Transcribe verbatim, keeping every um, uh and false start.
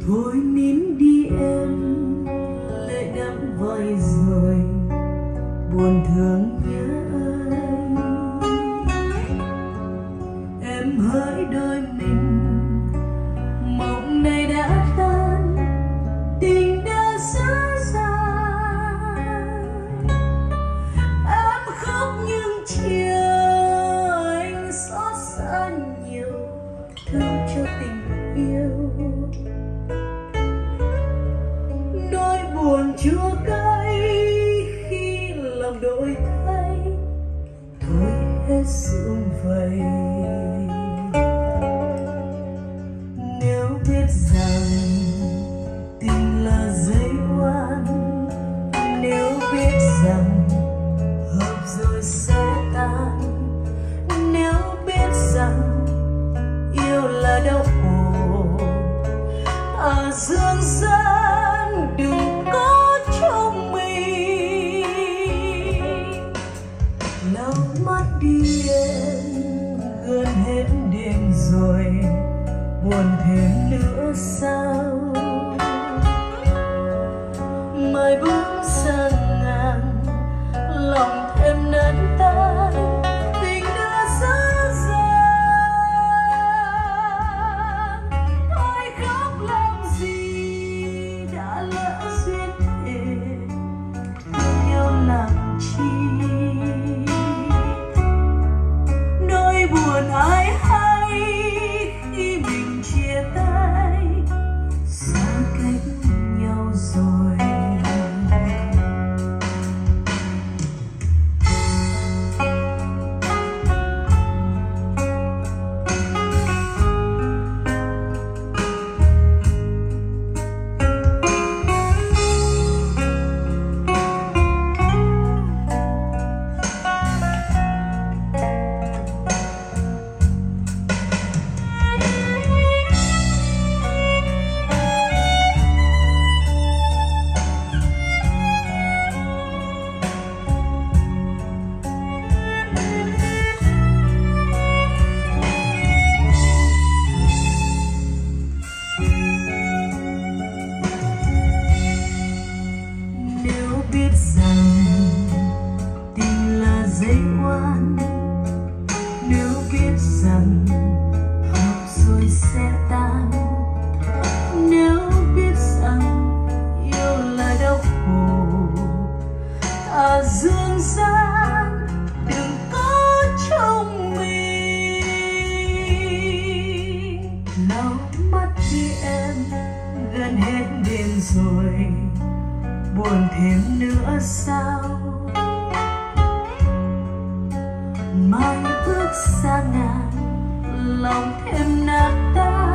Thôi nín đi em, lệ đẫm vai rồi, buồn thương nhớ anh. Em hỡi đôi mình, mộng này đã tan, tình đã xa dài. Em khóc nhưng chiều anh xót xa nhiều, thương cho tình yêu. Nỗi buồn chua cay khi lòng đổi thay, thôi hết sum vầy. Nếu biết rằng tình là dây oan, nếu biết rằng hợp rồi sẽ tan, nếu biết rằng yêu là đau khổ, à dương gian đừng có trong mình. Lau mắt đi em, gần hết đêm rồi, buồn thêm nữa sao? Mai bước sang ngàn, lòng thêm nát tan, tình đã xa dần. Thôi khóc làm gì, đã lỡ duyên thề, thương nhau làm chi? Nỗi buồn ai hay khi mình chia tay, xa cách nhau rồi. Biết rằng tình là dây oan, nếu biết rằng hợp rồi sẽ tan, nếu biết rằng yêu là đau khổ, à dương gian đừng có trong mình. Lau mắt đi em, gần hết đêm rồi, buồn thêm nữa sao? Mai bước xa ngàn, lòng thêm nát tan.